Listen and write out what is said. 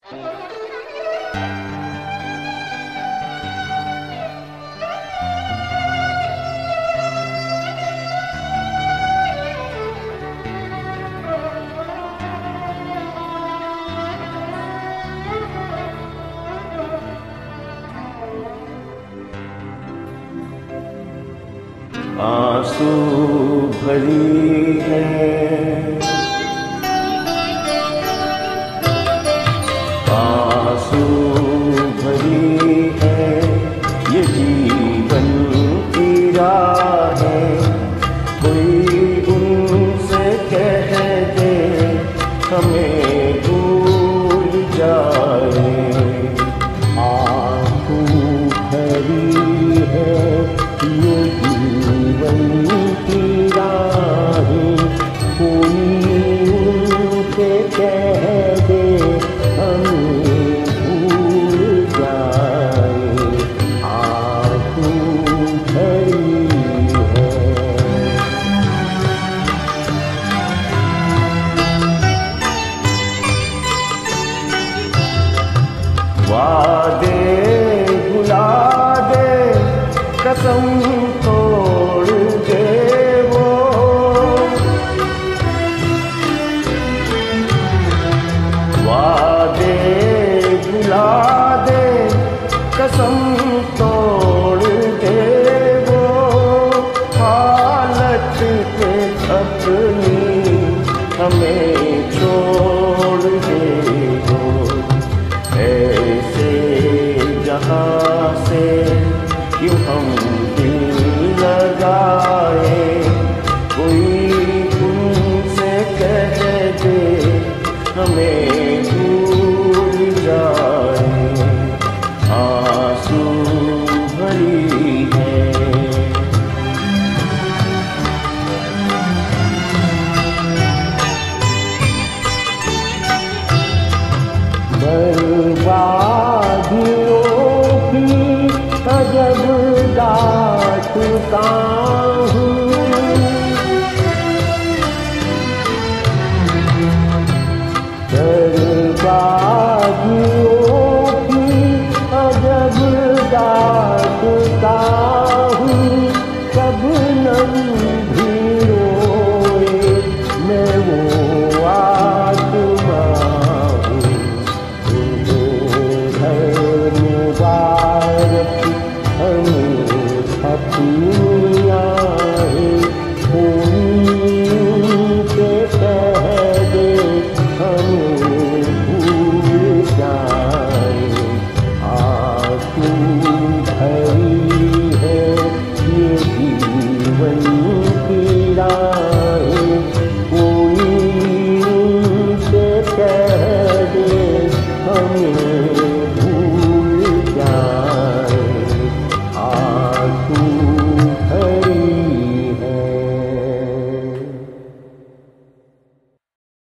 आंसू भरी है आंसू भरी है ये जीवन की राह है। कोई उनसे कह दे हमें भूल जाए। आंसू भरी है ये जीवन की राह, कोई उनसे कह दे हमें भूल जाए। आंसू भरी है। वादे भुला दे कसम तोड़ दे वो, वादे भुला दे कसम तोड़ दे वो, हालत पे अपनी हमें छोड़ दे वो। ऐसे जहाँ से क्यों हम दिल लगाए, कोई उनसे कह दे हमें भूल जाए। आंसू भरी है। बर्बादियों की अजब दास्तां हूँ, बर्बादियों की अजब दास्तां हूँ। शबनम भी रोए मैं वो आत्मा हूँ। मुबारक हमें अपनी आए, कोई उनसे कह दे हमें भूल जाए। आंसू भरी है ये जीवन की राह, कोई उनसे कह दे हमें